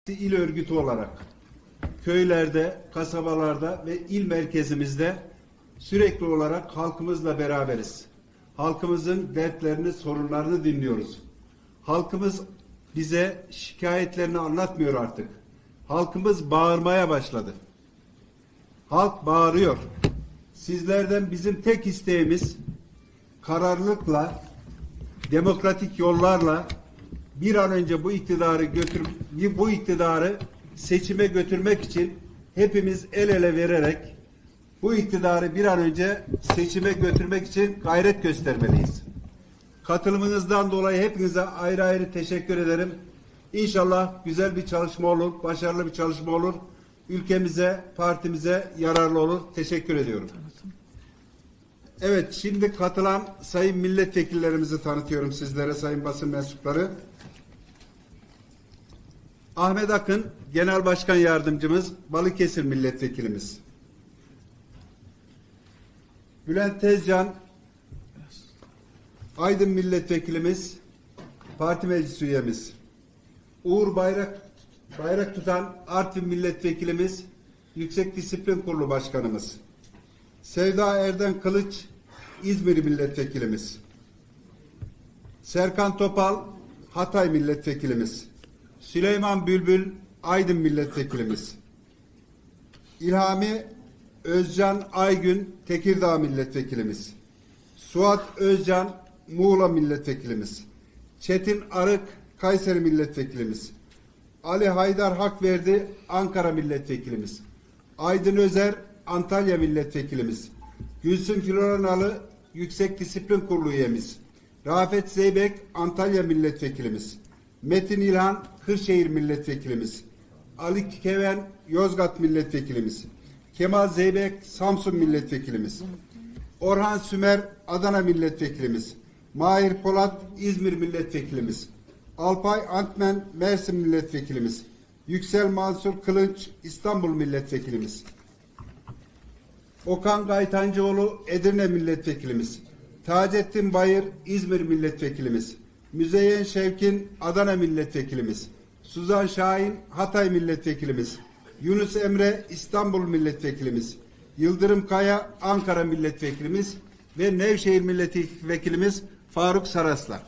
il örgütü olarak köylerde, kasabalarda ve il merkezimizde sürekli olarak halkımızla beraberiz. Halkımızın dertlerini, sorunlarını dinliyoruz. Halkımız bize şikayetlerini anlatmıyor artık. Halkımız bağırmaya başladı. Halk bağırıyor. Sizlerden bizim tek isteğimiz kararlılıkla, demokratik yollarla bir an önce bu iktidarı seçime götürmek için hepimiz el ele vererek bu iktidarı bir an önce seçime götürmek için gayret göstermeliyiz. Katılımınızdan dolayı hepinize ayrı ayrı teşekkür ederim. İnşallah güzel bir çalışma olur, başarılı bir çalışma olur. Ülkemize, partimize yararlı olur. Teşekkür ediyorum. Evet, şimdi katılan sayın milletvekillerimizi tanıtıyorum sizlere, sayın basın mensupları. Ahmet Akın, Genel Başkan Yardımcımız, Balıkesir Milletvekilimiz. Bülent Tezcan, Aydın Milletvekilimiz, Parti Meclis Üyemiz. Uğur Bayrak tutan Artvin Milletvekilimiz, Yüksek Disiplin Kurulu Başkanımız. Sevda Erden Kılıç, İzmir Milletvekilimiz. Serkan Topal, Hatay Milletvekilimiz. Süleyman Bülbül, Aydın Milletvekilimiz. İlhami Özcan Aygün, Tekirdağ Milletvekilimiz. Suat Özcan, Muğla Milletvekilimiz. Çetin Arık, Kayseri Milletvekilimiz. Ali Haydar Hakverdi, Ankara Milletvekilimiz. Aydın Özer, Antalya Milletvekilimiz. Gülsüm Floranalı, Yüksek Disiplin Kurulu üyemiz. Rafet Zeybek, Antalya Milletvekilimiz. Metin İlhan, Kırşehir Milletvekilimiz. Ali Keven, Yozgat Milletvekilimiz. Kemal Zeybek, Samsun Milletvekilimiz. Orhan Sümer, Adana Milletvekilimiz. Mahir Polat, İzmir Milletvekilimiz. Alpay Antmen, Mersin Milletvekilimiz. Yüksel Mansur Kılınç, İstanbul Milletvekilimiz. Okan Gaytancıoğlu, Edirne Milletvekilimiz. Taceddin Bayır, İzmir Milletvekilimiz. Müzeyyen Şevkin, Adana Milletvekilimiz. Suzan Şahin, Hatay Milletvekilimiz. Yunus Emre, İstanbul Milletvekilimiz. Yıldırım Kaya, Ankara Milletvekilimiz ve Nevşehir Milletvekilimiz Faruk Saraslar.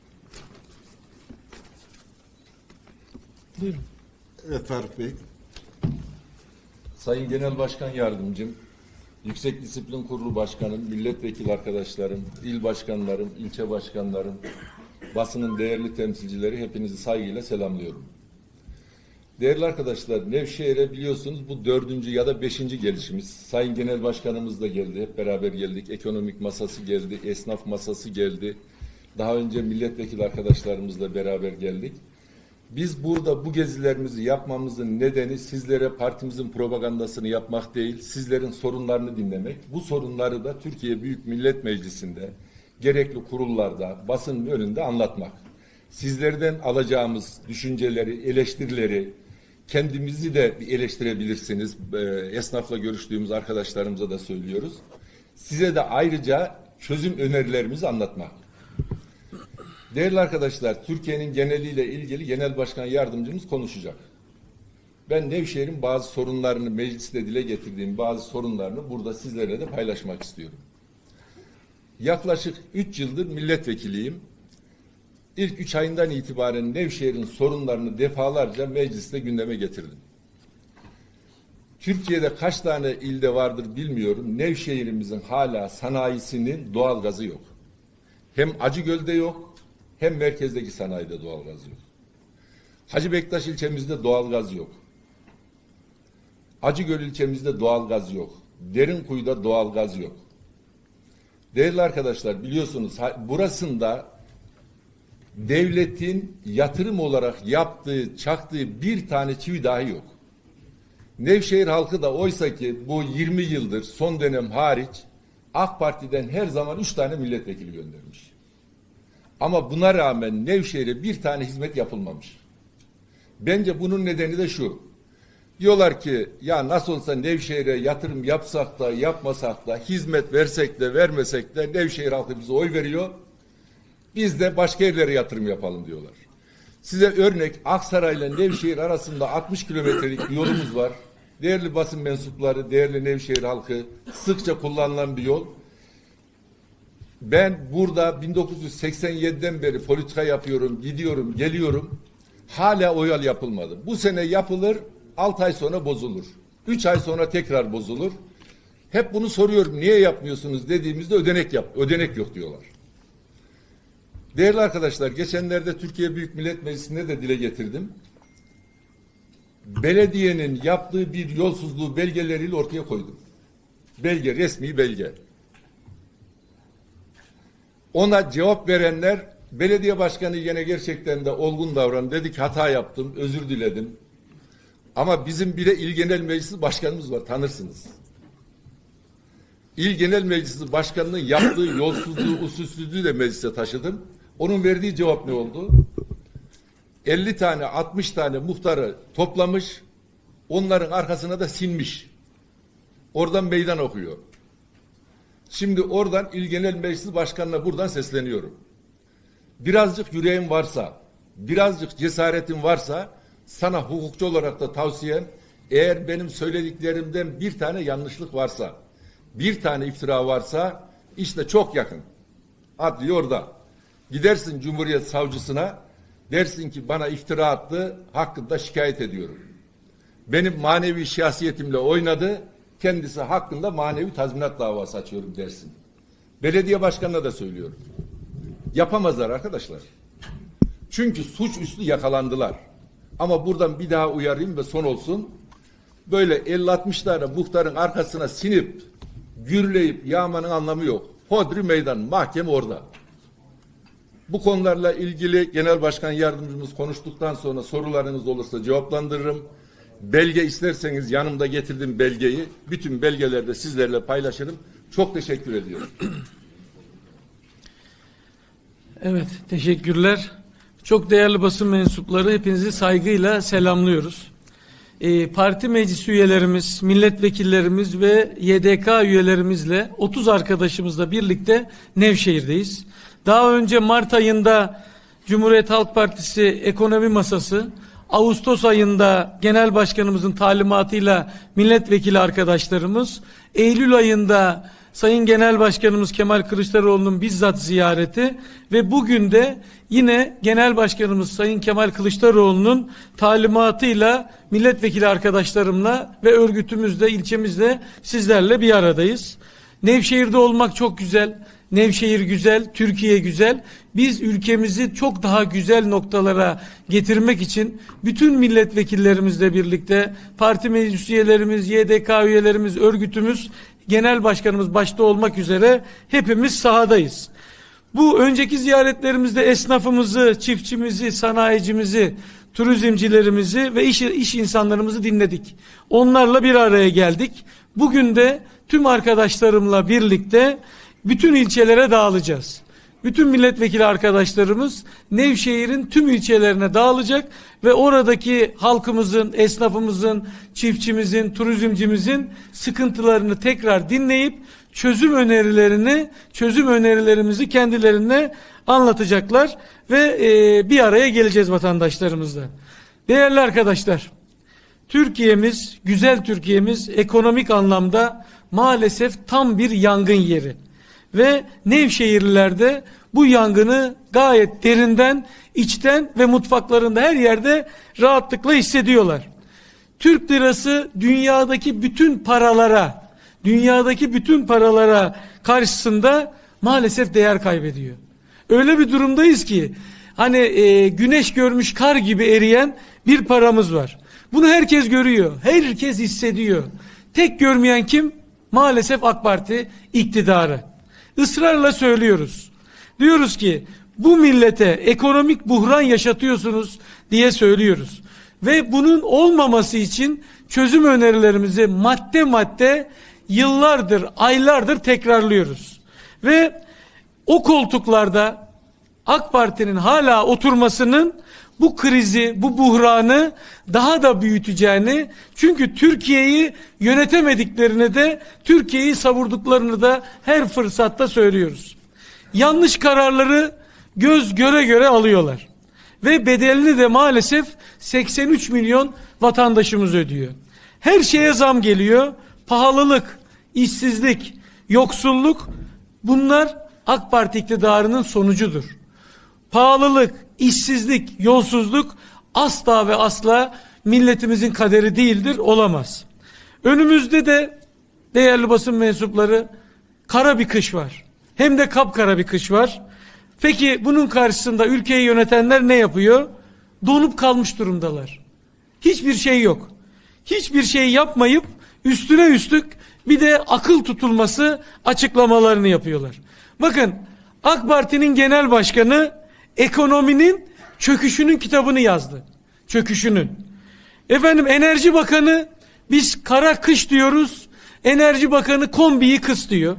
Buyurun. Evet Faruk Bey. Sayın Genel Başkan Yardımcım, Yüksek Disiplin Kurulu Başkanım, milletvekili arkadaşlarım, il başkanlarım, ilçe başkanlarım, basının değerli temsilcileri hepinizi saygıyla selamlıyorum. Değerli arkadaşlar, Nevşehir'e biliyorsunuz bu 4. ya da 5. gelişimiz. Sayın Genel Başkanımız da geldi, hep beraber geldik. Ekonomik masası geldi, esnaf masası geldi. Daha önce milletvekili arkadaşlarımızla beraber geldik. Biz burada bu gezilerimizi yapmamızın nedeni sizlere partimizin propagandasını yapmak değil, sizlerin sorunlarını dinlemek. Bu sorunları da Türkiye Büyük Millet Meclisi'nde, gerekli kurullarda, basının önünde anlatmak. Sizlerden alacağımız düşünceleri, eleştirileri, kendimizi de eleştirebilirsiniz. Esnafla görüştüğümüz arkadaşlarımıza da söylüyoruz. Size de ayrıca çözüm önerilerimizi anlatmak. Değerli arkadaşlar, Türkiye'nin geneliyle ilgili Genel Başkan Yardımcımız konuşacak. Ben Nevşehir'in bazı sorunlarını, mecliste dile getirdiğim bazı sorunlarını burada sizlerle de paylaşmak istiyorum. Yaklaşık 3 yıldır milletvekiliyim. İlk 3 ayından itibaren Nevşehir'in sorunlarını defalarca mecliste gündeme getirdim. Türkiye'de kaç tane ilde vardır bilmiyorum. Nevşehir'imizin hala sanayisinin doğalgazı yok. Hem Acıgöl'de yok, hem merkezdeki sanayide doğalgaz yok. Hacı Bektaş ilçemizde doğalgaz yok. Acıgöl ilçemizde doğalgaz yok. Derinkuyu'da doğalgaz yok. Değerli arkadaşlar, biliyorsunuz burasında devletin yatırım olarak yaptığı, çaktığı bir tane çivi dahi yok. Nevşehir halkı da oysa ki bu 20 yıldır son dönem hariç AK Parti'den her zaman 3 tane milletvekili göndermiş. Ama buna rağmen Nevşehir'e bir tane hizmet yapılmamış. Bence bunun nedeni de şu. Diyorlar ki ya nasıl olsa Nevşehir'e yatırım yapsak da yapmasak da, hizmet versek de vermesek de Nevşehir halkı bize oy veriyor. Biz de başka yerlere yatırım yapalım diyorlar. Size örnek, Aksaray ile Nevşehir arasında 60 kilometrelik bir yolumuz var. Değerli basın mensupları, değerli Nevşehir halkı, sıkça kullanılan bir yol. Ben burada 1987'den beri politika yapıyorum, gidiyorum, geliyorum. Hala o yol yapılmadı. Bu sene yapılır, 6 ay sonra bozulur. 3 ay sonra tekrar bozulur. Hep bunu soruyorum, niye yapmıyorsunuz dediğimizde ödenek yok diyorlar. Değerli arkadaşlar, geçenlerde Türkiye Büyük Millet Meclisi'nde de dile getirdim. Belediyenin yaptığı bir yolsuzluğu belgeleriyle ortaya koydum. Belge, resmi belge. Ona cevap verenler, belediye başkanı yine gerçekten de olgun davrandı. Dedi ki hata yaptım, özür diledim. Ama bizim bir de İl Genel Meclisi Başkanımız var, tanırsınız. İl Genel Meclisi Başkanı'nın yaptığı yolsuzluğu, usulsüzlüğü de meclise taşıdım. Onun verdiği cevap ne oldu? 50 tane, 60 tane muhtarı toplamış, onların arkasına da sinmiş. Oradan meydan okuyor. Şimdi oradan İl Genel Meclisi Başkanı'na buradan sesleniyorum. Birazcık yüreğin varsa, birazcık cesaretin varsa, sana hukukçu olarak da tavsiyem, eğer benim söylediklerimden bir tane yanlışlık varsa, bir tane iftira varsa, işte çok yakın. Adli orada. Gidersin Cumhuriyet Savcısına, dersin ki bana iftira attı, hakkında şikayet ediyorum. Benim manevi şahsiyetimle oynadı, kendisi hakkında manevi tazminat davası açıyorum dersin. Belediye başkanına da söylüyorum. Yapamazlar arkadaşlar. Çünkü suçüstü yakalandılar. Ama buradan bir daha uyarayım ve son olsun. Böyle 50-60 tane muhtarın arkasına sinip, gürleyip yağmanın anlamı yok. Hodri meydan, mahkeme orada. Bu konularla ilgili Genel Başkan Yardımcımız konuştuktan sonra sorularınız olursa cevaplandırırım. Belge isterseniz yanımda getirdim belgeyi. Bütün belgeleri de sizlerle paylaşırım. Çok teşekkür ediyorum. Evet, teşekkürler. Çok değerli basın mensupları, hepinizi saygıyla selamlıyoruz. Parti meclis üyelerimiz, milletvekillerimiz ve YDK üyelerimizle 30 arkadaşımızla birlikte Nevşehir'deyiz. Daha önce Mart ayında Cumhuriyet Halk Partisi Ekonomi Masası, Ağustos ayında Genel Başkanımızın talimatıyla milletvekili arkadaşlarımız, Eylül ayında Sayın Genel Başkanımız Kemal Kılıçdaroğlu'nun bizzat ziyareti ve bugün de yine Genel Başkanımız Sayın Kemal Kılıçdaroğlu'nun talimatıyla milletvekili arkadaşlarımla ve örgütümüzle, ilçemizle sizlerle bir aradayız. Nevşehir'de olmak çok güzel. Nevşehir güzel, Türkiye güzel. Biz ülkemizi çok daha güzel noktalara getirmek için bütün milletvekillerimizle birlikte parti meclis üyelerimiz, YDK üyelerimiz, örgütümüz, genel başkanımız başta olmak üzere hepimiz sahadayız. Bu önceki ziyaretlerimizde esnafımızı, çiftçimizi, sanayicimizi, turizmcilerimizi ve iş insanlarımızı dinledik. Onlarla bir araya geldik. Bugün de tüm arkadaşlarımla birlikte bütün ilçelere dağılacağız. Bütün milletvekili arkadaşlarımız Nevşehir'in tüm ilçelerine dağılacak ve oradaki halkımızın, esnafımızın, çiftçimizin, turizmcimizin sıkıntılarını tekrar dinleyip çözüm önerilerimizi kendilerine anlatacaklar ve bir araya geleceğiz vatandaşlarımızla. Değerli arkadaşlar, Türkiye'miz, güzel Türkiye'miz ekonomik anlamda maalesef tam bir yangın yeri. Ve Nevşehirliler de bu yangını gayet derinden, içten ve mutfaklarında her yerde rahatlıkla hissediyorlar. Türk lirası dünyadaki bütün paralara karşısında maalesef değer kaybediyor. Öyle bir durumdayız ki hani güneş görmüş kar gibi eriyen bir paramız var. Bunu herkes görüyor, herkes hissediyor. Tek görmeyen kim? Maalesef AK Parti iktidarı. Israrla söylüyoruz. Diyoruz ki bu millete ekonomik buhran yaşatıyorsunuz diye söylüyoruz. Ve bunun olmaması için çözüm önerilerimizi madde madde yıllardır, aylardır tekrarlıyoruz. Ve o koltuklarda AK Parti'nin hala oturmasının bu krizi, bu buhranı daha da büyüteceğini, çünkü Türkiye'yi yönetemediklerini de, Türkiye'yi savurduklarını da her fırsatta söylüyoruz. Yanlış kararları göz göre göre alıyorlar. ve bedelini de maalesef 83 milyon vatandaşımız ödüyor. Her şeye zam geliyor. Pahalılık, işsizlik, yoksulluk, bunlar AK Parti iktidarının sonucudur. Pahalılık, işsizlik, yolsuzluk asla ve asla milletimizin kaderi değildir, olamaz. Önümüzde de değerli basın mensupları kara bir kış var. Hem de kapkara bir kış var. Peki bunun karşısında ülkeyi yönetenler ne yapıyor? Donup kalmış durumdalar. Hiçbir şey yok. Hiçbir şey yapmayıp üstüne üstlük bir de akıl tutulması açıklamalarını yapıyorlar. Bakın, AK Parti'nin genel başkanı ekonominin çöküşünün kitabını yazdı. Çöküşünün. Efendim, Enerji Bakanı biz kara kış diyoruz. Enerji Bakanı kombiyi kıs diyor.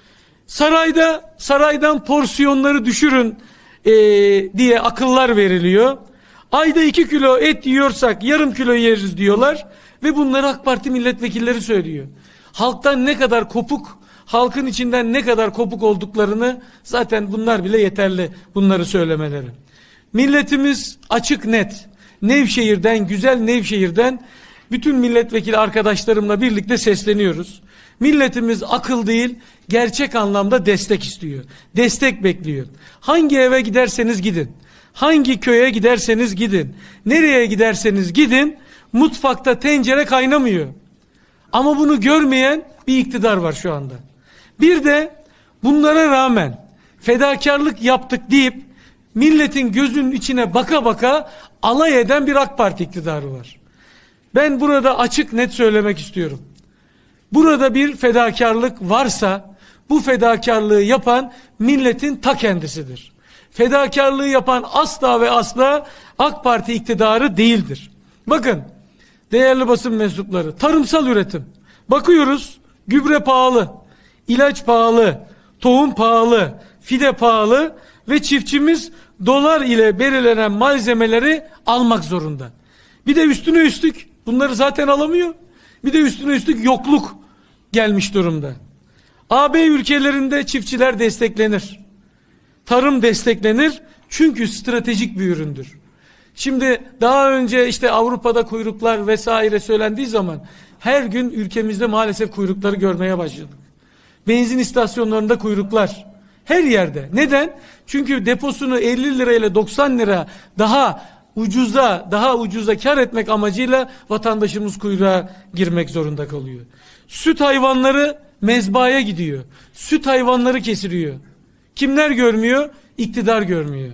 Saraydan porsiyonları düşürün diye akıllar veriliyor. Ayda 2 kilo et yiyorsak yarım kilo yeriz diyorlar ve bunları AK Parti milletvekilleri söylüyor. Halktan ne kadar kopuk, halkın içinden ne kadar kopuk olduklarını zaten bunlar bile yeterli, bunları söylemeleri. Milletimiz açık net. Nevşehir'den, güzel Nevşehir'den bütün milletvekili arkadaşlarımla birlikte sesleniyoruz. Milletimiz akıl değil, gerçek anlamda destek istiyor. Destek bekliyor. Hangi eve giderseniz gidin, hangi köye giderseniz gidin, nereye giderseniz gidin, mutfakta tencere kaynamıyor. Ama bunu görmeyen bir iktidar var şu anda. Bir de bunlara rağmen fedakarlık yaptık deyip milletin gözünün içine baka baka alay eden bir AK Parti iktidarı var. Ben burada açık net söylemek istiyorum. Burada bir fedakarlık varsa bu fedakarlığı yapan milletin ta kendisidir. Fedakarlığı yapan asla ve asla AK Parti iktidarı değildir. Bakın değerli basın mensupları, tarımsal üretim. Bakıyoruz, gübre pahalı, ilaç pahalı, tohum pahalı, fide pahalı ve çiftçimiz dolar ile belirlenen malzemeleri almak zorunda. Bir de üstüne üstlük bunları zaten alamıyor. Bir de üstüne üstlük yokluk gelmiş durumda. AB ülkelerinde çiftçiler desteklenir. Tarım desteklenir çünkü stratejik bir üründür. Şimdi daha önce işte Avrupa'da kuyruklar vesaire söylendiği zaman her gün ülkemizde maalesef kuyrukları görmeye başladık. Benzin istasyonlarında kuyruklar. Her yerde. Neden? Çünkü deposunu 50 lirayla 90 lira daha ucuza kar etmek amacıyla vatandaşımız kuyruğa girmek zorunda kalıyor. Süt hayvanları mezbahaya gidiyor. Süt hayvanları kesiliyor. Kimler görmüyor? İktidar görmüyor.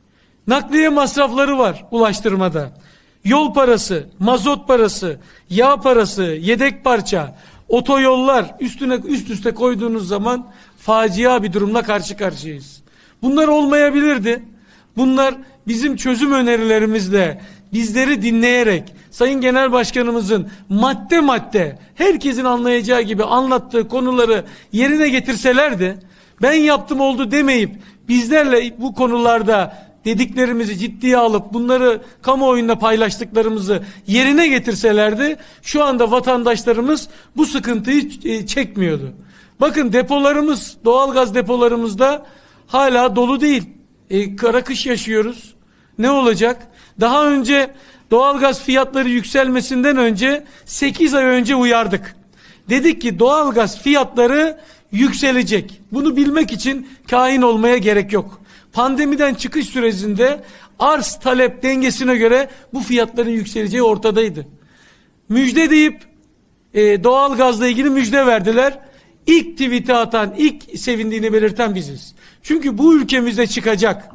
Nakliye masrafları var ulaştırmada. Yol parası, mazot parası, yağ parası, yedek parça, otoyollar üst üste koyduğunuz zaman facia bir durumla karşı karşıyayız. Bunlar olmayabilirdi. Bunlar bizim çözüm önerilerimizle, bizleri dinleyerek, Sayın Genel Başkanımızın madde madde herkesin anlayacağı gibi anlattığı konuları yerine getirselerdi, ben yaptım oldu demeyip bizlerle bu konularda dediklerimizi ciddiye alıp bunları kamuoyunda paylaştıklarımızı yerine getirselerdi, şu anda vatandaşlarımız bu sıkıntıyı çekmiyordu. Bakın depolarımız, doğalgaz depolarımızda hala dolu değil. Kara kış yaşıyoruz. Ne olacak? Daha önce doğalgaz fiyatları yükselmesinden önce 8 ay önce uyardık. Dedik ki doğalgaz fiyatları yükselecek. Bunu bilmek için kahin olmaya gerek yok. Pandemiden çıkış sürecinde arz talep dengesine göre bu fiyatların yükseleceği ortadaydı. Müjde deyip doğalgazla ilgili müjde verdiler. İlk tweet'i atan, ilk sevindiğini belirten biziz. Çünkü bu ülkemizde çıkacak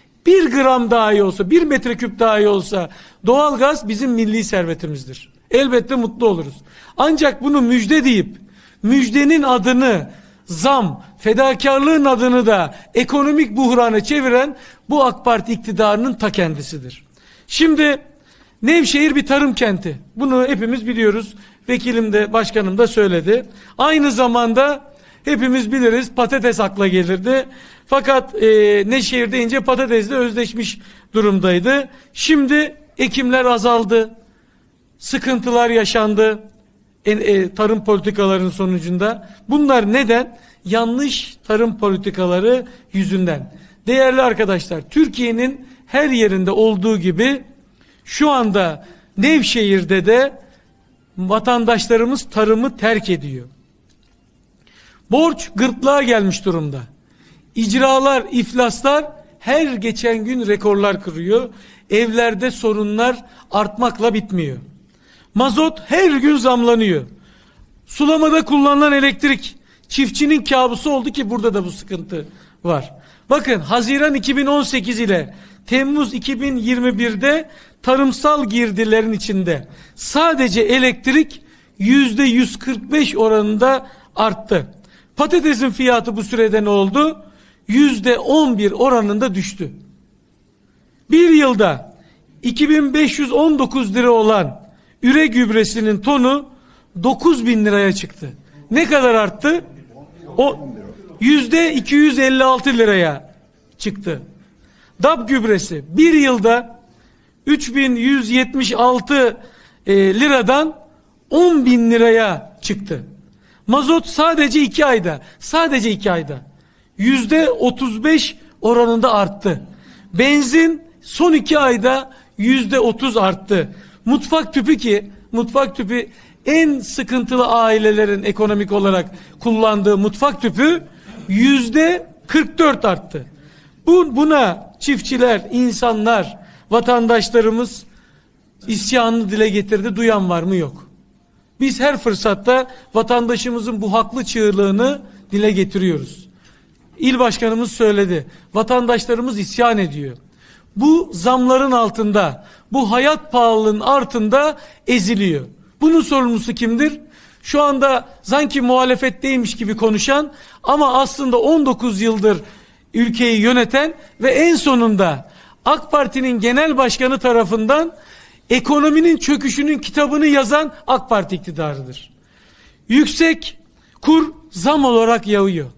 1 gram daha iyi olsa, 1 metreküp daha iyi olsa doğalgaz bizim milli servetimizdir. Elbette mutlu oluruz. Ancak bunu müjde deyip müjdenin adını zam, fedakarlığın adını da ekonomik buhrana çeviren bu AK Parti iktidarının ta kendisidir. Şimdi Nevşehir bir tarım kenti. Bunu hepimiz biliyoruz. Vekilim de başkanım da söyledi. Aynı zamanda hepimiz biliriz, patates akla gelirdi. Fakat Nevşehir deyince patatesle özdeşmiş durumdaydı. Şimdi ekimler azaldı. Sıkıntılar yaşandı. Tarım politikalarının sonucunda. Bunlar neden? Yanlış tarım politikaları yüzünden. Değerli arkadaşlar, Türkiye'nin her yerinde olduğu gibi şu anda Nevşehir'de de vatandaşlarımız tarımı terk ediyor. Borç gırtlağa gelmiş durumda. İcralar, iflaslar her geçen gün rekorlar kırıyor. Evlerde sorunlar artmakla bitmiyor. Mazot her gün zamlanıyor. Sulamada kullanılan elektrik çiftçinin kabusu oldu ki burada da bu sıkıntı var. Bakın Haziran 2018 ile Temmuz 2021'de tarımsal girdilerin içinde sadece elektrik %145 oranında arttı. Patatesin fiyatı bu sürede ne oldu? %11 oranında düştü. Bir yılda 2519 lira olan üre gübresinin tonu 9.000 liraya çıktı. Ne kadar arttı? O %256 liraya çıktı. DAP gübresi bir yılda 3176 liradan 10.000 liraya çıktı. Mazot sadece 2 ayda %35 oranında arttı. Benzin son 2 ayda %30 arttı. Mutfak tüpü en sıkıntılı ailelerin ekonomik olarak kullandığı mutfak tüpü %44 arttı. Buna çiftçiler, insanlar, vatandaşlarımız isyanını dile getirdi. Duyan var mı? Yok. Biz her fırsatta vatandaşımızın bu haklı çığlığını dile getiriyoruz. İl başkanımız söyledi. Vatandaşlarımız isyan ediyor. Bu zamların altında, bu hayat pahalılığının altında eziliyor. Bunun sorumlusu kimdir? Şu anda sanki muhalefetteymiş gibi konuşan ama aslında 19 yıldır ülkeyi yöneten ve en sonunda AK Parti'nin genel başkanı tarafından ekonominin çöküşünün kitabını yazan AK Parti iktidarıdır. Yüksek kur zam olarak yağıyor.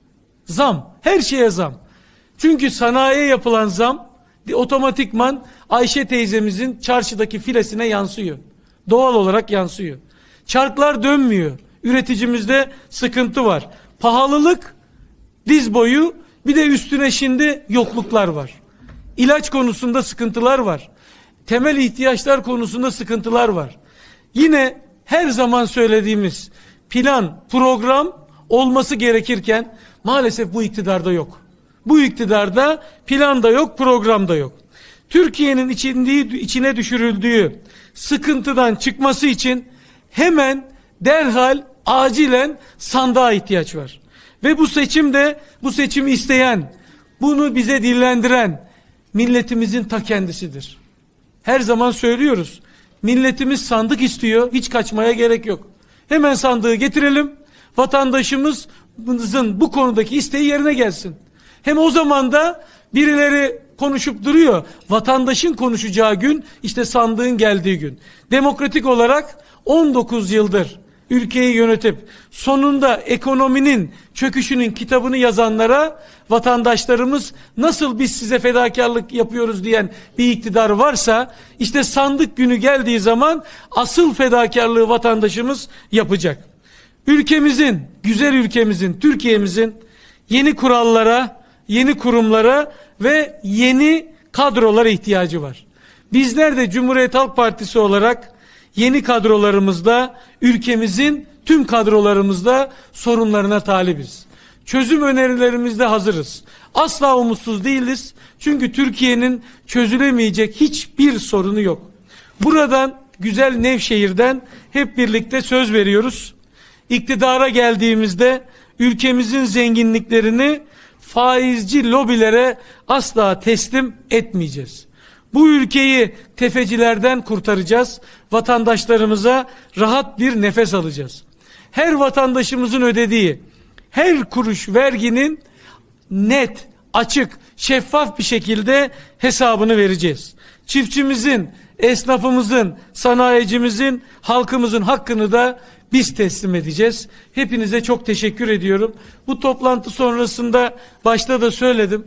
Zam, her şeye zam. Çünkü sanayiye yapılan zam otomatikman Ayşe teyzemizin çarşıdaki filesine yansıyor. Doğal olarak yansıyor. Çarklar dönmüyor. Üreticimizde sıkıntı var. Pahalılık diz boyu, bir de üstüne şimdi yokluklar var. İlaç konusunda sıkıntılar var. Temel ihtiyaçlar konusunda sıkıntılar var. Yine her zaman söylediğimiz plan, program olması gerekirken maalesef bu iktidarda yok. Bu iktidarda plan da yok, program da yok. Türkiye'nin içine düşürüldüğü sıkıntıdan çıkması için hemen derhal acilen sandığa ihtiyaç var. Ve bu seçimi isteyen, bunu bize dillendiren milletimizin ta kendisidir. Her zaman söylüyoruz. Milletimiz sandık istiyor. Hiç kaçmaya gerek yok. Hemen sandığı getirelim. Vatandaşımızın bu konudaki isteği yerine gelsin. Hem o zaman da birileri konuşup duruyor. Vatandaşın konuşacağı gün işte sandığın geldiği gün. Demokratik olarak 19 yıldır ülkeyi yönetip sonunda ekonominin çöküşünün kitabını yazanlara vatandaşlarımız nasıl biz size fedakarlık yapıyoruz diyen bir iktidar varsa işte sandık günü geldiği zaman asıl fedakarlığı vatandaşımız yapacak. Ülkemizin, güzel ülkemizin, Türkiye'mizin yeni kurallara, yeni kurumlara ve yeni kadrolara ihtiyacı var. Bizler de Cumhuriyet Halk Partisi olarak yeni kadrolarımızda, ülkemizin tüm kadrolarımızda sorunlarına talibiz. Çözüm önerilerimizde hazırız. Asla umutsuz değiliz. Çünkü Türkiye'nin çözülemeyecek hiçbir sorunu yok. Buradan, güzel Nevşehir'den hep birlikte söz veriyoruz. İktidara geldiğimizde ülkemizin zenginliklerini faizci lobilere asla teslim etmeyeceğiz. Bu ülkeyi tefecilerden kurtaracağız. Vatandaşlarımıza rahat bir nefes alacağız. Her vatandaşımızın ödediği her kuruş verginin net, açık, şeffaf bir şekilde hesabını vereceğiz. Çiftçimizin, esnafımızın, sanayicimizin, halkımızın hakkını da biz teslim edeceğiz. Hepinize çok teşekkür ediyorum. Bu toplantı sonrasında başta da söyledim.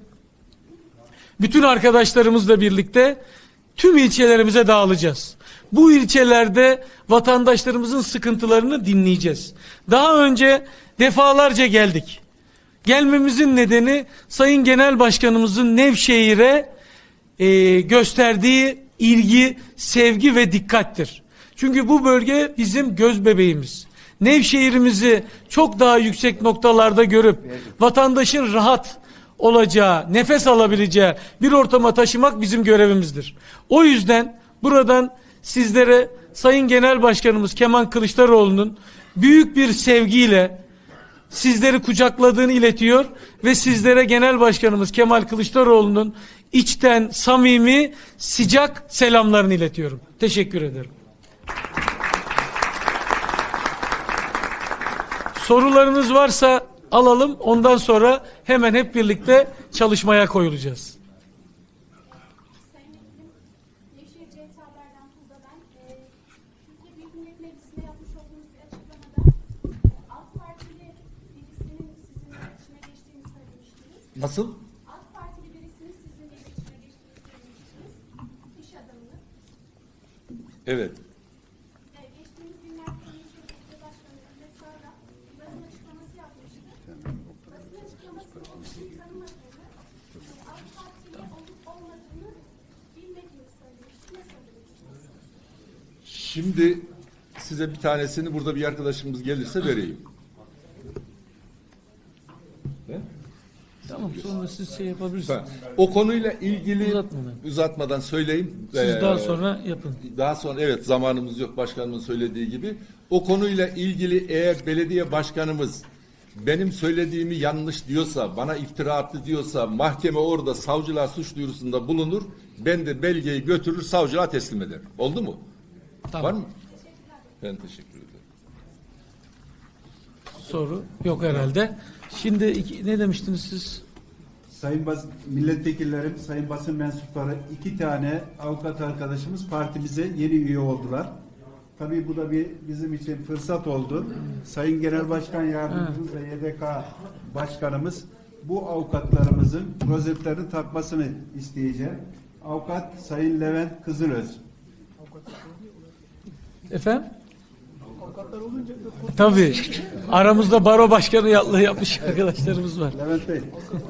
Bütün arkadaşlarımızla birlikte tüm ilçelerimize dağılacağız. Bu ilçelerde vatandaşlarımızın sıkıntılarını dinleyeceğiz. Daha önce defalarca geldik. Gelmemizin nedeni Sayın Genel Başkanımızın Nevşehir'e gösterdiği ilgi, sevgi ve dikkattir. Çünkü bu bölge bizim göz bebeğimiz. Nevşehir'imizi çok daha yüksek noktalarda görüp vatandaşın rahat olacağı, nefes alabileceği bir ortama taşımak bizim görevimizdir. O yüzden buradan sizlere Sayın Genel Başkanımız Kemal Kılıçdaroğlu'nun büyük bir sevgiyle sizleri kucakladığını iletiyor ve sizlere Genel Başkanımız Kemal Kılıçdaroğlu'nun içten, samimi, sıcak selamlarını iletiyorum. Teşekkür ederim. Sorularınız varsa alalım. Ondan sonra hemen hep birlikte çalışmaya koyulacağız. Sayın Vekilim, Nevşehir CHP Haber'den Tuzla ben. Türkiye Büyük Millet Meclisi'nde yapmış olduğunuz bir açıklamada AK Partili birisinin sizinle iletişime geçtiğini söylemiştiniz. Nasıl? AK Partili birisinin sizinle iletişime geçtiğini söylemiştiniz. İş adamını. Evet. Geçtiğimiz günlerde Nevşehir Belediye Başkanı Mehmet Sağda basın açıklaması yapmıştı. Basın açıklamasında o kişiyi tanımadığını, AK Partili olup olmadığını bilmediğini söylemişti. Ne söylemiştiniz? Şimdi size bir tanesini burada bir arkadaşımız gelirse vereyim. Ne? Tamam, sonra siz şey yapabilirsiniz. O konuyla ilgili Uzatmadan. uzatmadan söyleyeyim. Siz daha sonra yapın. Daha sonra evet, zamanımız yok, başkanımın söylediği gibi. O konuyla ilgili eğer belediye başkanımız benim söylediğimi yanlış diyorsa, bana iftira attı diyorsa, mahkeme orada savcılığa suç duyurusunda bulunur. Ben de belgeyi götürür savcılığa teslim ederim. Oldu mu? Tamam. Var mı? Ben teşekkür ederim. Soru yok herhalde. Şimdi ne demiştiniz siz? Sayın milletvekillerim, sayın basın mensupları, 2 tane avukat arkadaşımız partimize yeni üye oldular. Tabii bu da bizim için fırsat oldu. Sayın Genel Başkan Yardımcımız ve YDK Başkanımız bu avukatlarımızın rozetlerini takmasını isteyeceğim. Avukat Sayın Levent Kızılöz. Efendim? Tabii. Aramızda baro başkanı yapmış arkadaşlarımız var. Levent Bey.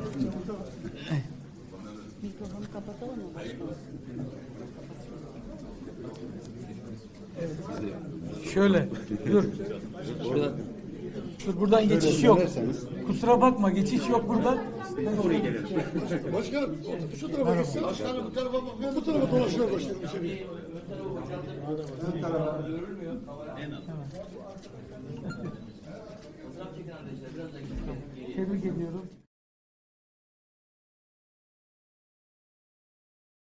Şöyle. Dur. Dur, buradan geçiş yok. Kusura bakma, geçiş yok buradan. Başkanım şu tarafa gitsin. Başkanım bu tarafa bakıyor. Bu tarafa dolaşıyor başkanım içeri. Tebrik ediyorum.